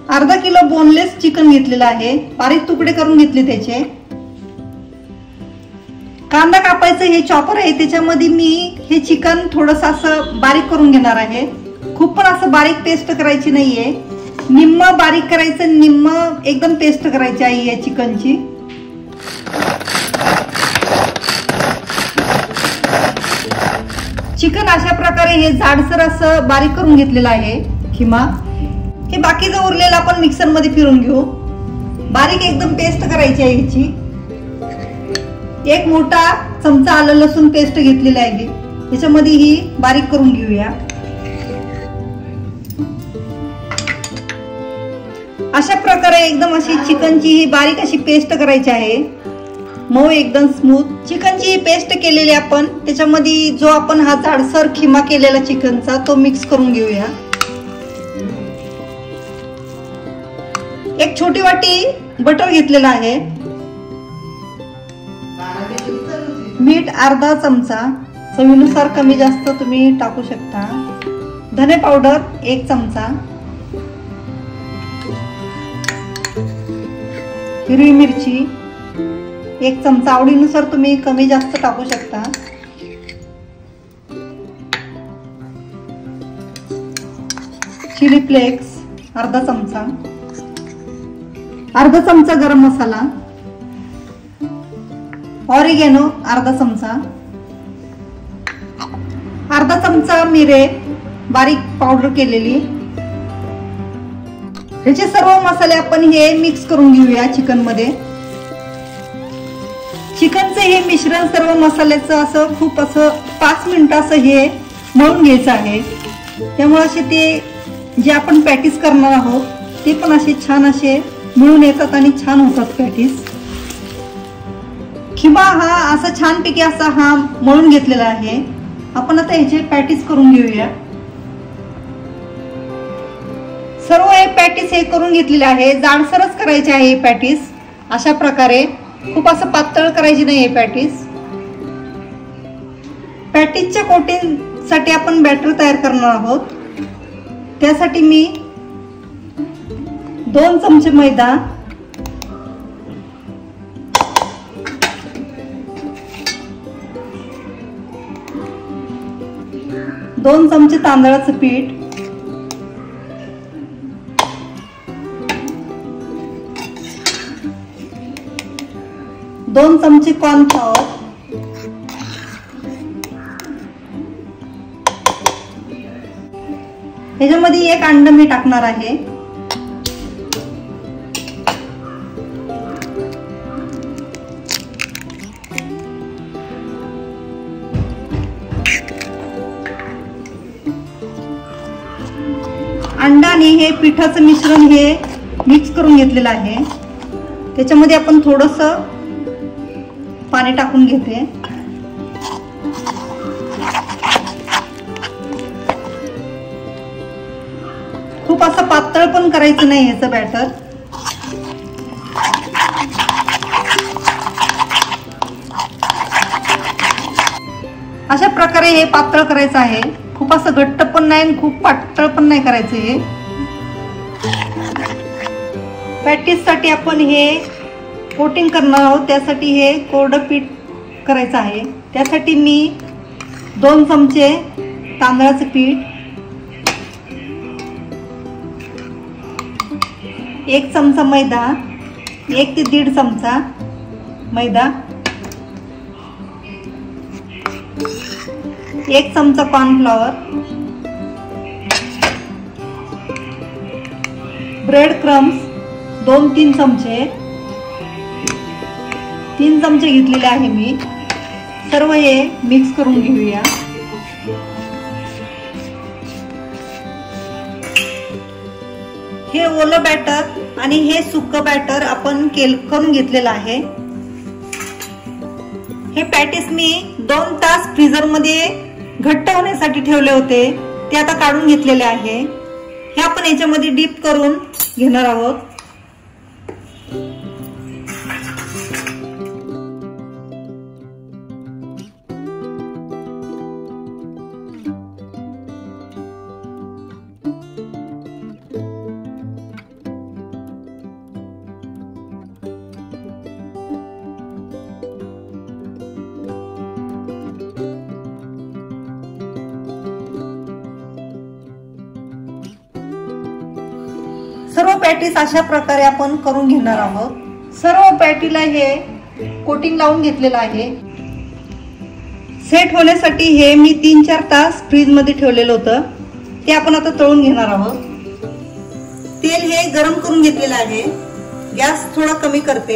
अर्धा kilo boneless chicken घेतलेलं आहे, बारीक तुकडे करून घेतले त्याचे. कांदा कापायचं हे चॉपर आहे, त्याच्यामध्ये मी हे चिकन थोडंसं असं बारीक करून घेणार आहे. खूप पण असं बारीक पेस्ट करायची नाहीये, निम्म बारीक करायचं, निम्म एकदम पेस्ट करायची आहे या चिकनची. चिकन अशा प्रकारे हे जाडसर असं बारीक करून घेतलेलं आहे किमा. हे बाकीचं उरलेलं आपण मिक्सर मध्ये फिरून घेऊ. बारीक एकदम पेस्ट करायची आहे ह्याची. एक मोठा चमचा आलं लसूण पेस्ट घेतलेला आहे, त्याच्यामध्ये ही बारीक करून घेऊया. अशा प्रकारे एकदम अशी चिकनची ही बारीक अशी पेस्ट करायची आहे, मऊ एकदम स्मूथ. चिकनची ही पेस्ट केलेली आपण त्याच्यामध्ये जो आपण हा जाडसर खिमा केलेला चिकनचा तो मिक्स करून घेऊया. एक छोटी वाटी बटर घेतलेला आहे. मीठ अर्धा चमचा, चवीनुसार कमी जास्त तुम्ही टाकू शकता. धने पावडर 1 चमचा. हिरवी मिरची 1 चमचा, आवडीनुसार तुम्ही कमी जास्त टाकू शकता. चिली फ्लेक्स अर्धा चमचा. अर्धा चमचा गरम मसाला. ऑरिगॅनो अर्धा चमचा. अर्धा चमचा मिरे बारीक पावडर केलेली. ह्याचे सर्व मसाले आपण हे मिक्स करून घेऊया चिकन मध्ये. चिकनचे हे मिश्रण सर्व मसाल्याचं असं खूप असं 5 मिनिटं असं हे मळून घ्यायचं आहे. त्यामुळे असे ते जे आपण पॅटीस करणार आहोत ते पण असे छान असे मिळून येतात आणि छान होतात पॅटीस. खिमा हा असा छानपैकी असा हा मळून घेतलेला आहे. आपण आता ह्याचे पॅटीस करून घेऊया. सर्व हे पॅटीस हे करून घेतलेले आहे. जाडसरच करायचे आहे हे पॅटीस. अशा प्रकारे खूप असं पातळ करायची नाही हे पॅटीस. पॅटीसच्या कोटिंग साठी आपण बॅटर तयार करणार आहोत. त्यासाठी मी 2 चमचे मैदा, 2 चमचे तांदळाचं पीठ, 2 चमचे कॉर्नफ्लॉवर, ह्याच्यामध्ये 1 अंड मी टाकणार आहे. अंडाने हे पिठाचं मिश्रण हे मिक्स करून घेतलेलं आहे. त्याच्यामध्ये आपण थोडंसं पाणी टाकून घेते. खूप असं पातळ पण करायचं नाही ह्याचं बॅटर. अशा प्रकारे हे पातळ करायचं आहे. खूप असं घट्ट पण नाही आणि खूप पातळ पण नाही करायचं. हे पॅटीस साठी आपण हे कोटिंग करणार आहोत, त्यासाठी हे कोरडं पीठ करायचं आहे. त्यासाठी मी 2 चमचे तांदळाचं पीठ, 1 चमचा मैदा, 1 ते 1.5 चमचा मैदा, 1 चमचा कॉर्नफ्लॉवर, ब्रेड क्रम्स 2-3 चमचे, 3 चमचे घेतलेले आहे मी. सर्व हे मिक्स करून घेऊया. हे ओलं बॅटर आणि हे सुकं बॅटर आपण करून घेतलेलं आहे. हे पॅटीस मी 2 तास फ्रीजर मध्ये घट्ट होण्यासाठी ठेवले होते, ते आता काढून घेतलेले आहे. हे आपण याच्यामध्ये डीप करून घेणार आहोत. सर्व पॅटीस अशा प्रकारे आपण करून घेणार आहोत. सर्व पॅटीला हे कोटिंग लावून घेतलेलं आहे. सेट होण्यासाठी हे मी 3-4 तास फ्रीज मध्ये ठेवलेलं होतं. ते आपण आता तळून घेणार आहोत. तेल हे गरम करून घेतलेलं आहे. गॅस थोडा कमी करते.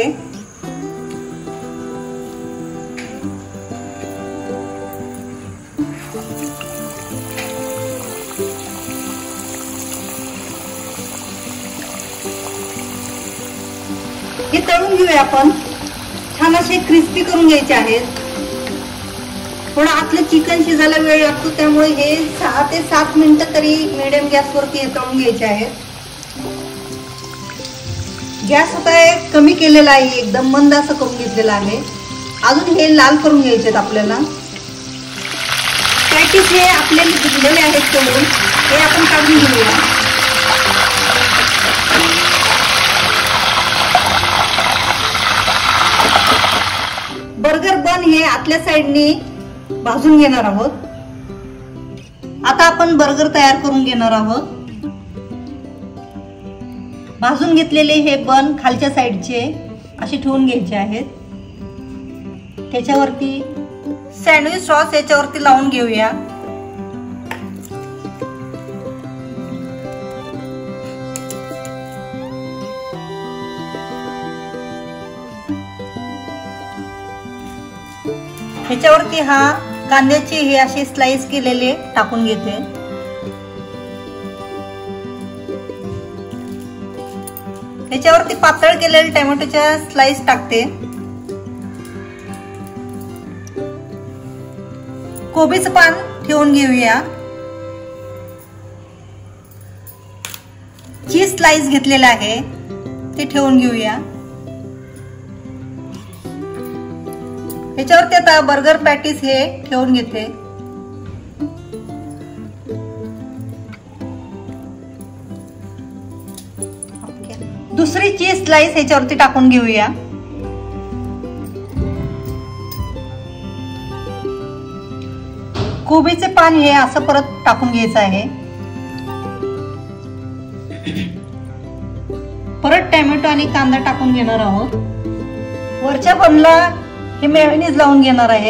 हे तळून घेऊया आपण. छान असे क्रिस्पी करून घ्यायचे आहेत. थोडं आतलं चिकन शिजायला वेळ लागतो, त्यामुळे हे 6 ते 7 मिनिटं तरी मिडियम गॅसवरती हे तळून घ्यायचे आहेत. गॅस आता कमी केलेला आहे, एकदम मंद असं करून घेतलेला आहे. अजून हे लाल करून घ्यायचे आहेत आपल्याला. पॅटीस हे आपले भिजलेले आहेत तळून, हे आपण काढून घेऊया. बर्गर बन हे आतल्या साईडने भाजून घेणार आहोत. आता आपण बर्गर तयार करून घेणार आहोत. भाजून घेतलेले हे बन खालच्या साईडचे असे ठेवून घ्यायचे आहेत. त्याच्यावरती सँडविच सॉस याच्यावरती लावून घेऊया. ह्याच्यावरती हा कांद्याचे हे असे स्लाइस केलेले टाकून घेते. ह्याच्यावरती पातळ केलेले टोमॅटोच्या स्लाइस टाकते. कोबीचं पान ठेवून घेऊया. चीज स्लाइस घेतलेला आहे ते ठेवून घेऊया. ह्याच्यावरती आता बर्गर पॅटीस हे ठेवून घेते. दुसरी चीज स्लाइस ह्याच्यावरती टाकून घेऊया. कोबीचे पान हे असं परत टाकून घ्यायचं आहे. परत टोमॅटो आणि कांदा टाकून घेणार आहोत. वरच्या बनला हे मेयोनीज लावून घेणार आहे.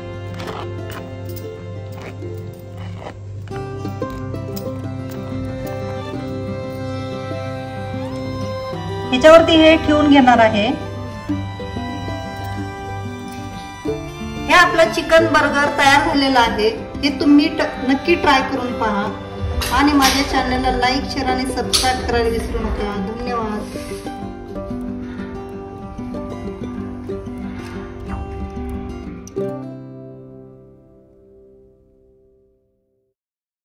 ह्याच्यावरती हे ठेवून घेणार आहे. हे आपलं चिकन बर्गर तयार झालेलं आहे. हे तुम्ही नक्की ट्राय करून पहा आणि माझ्या चॅनलला लाईक, शेअर आणि सबस्क्राईब करायला विसरू नका. धन्यवाद.